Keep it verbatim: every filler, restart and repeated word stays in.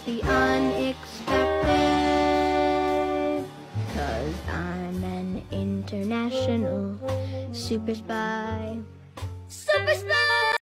the unexpected. 'Cause I'm an international super spy. Super spy!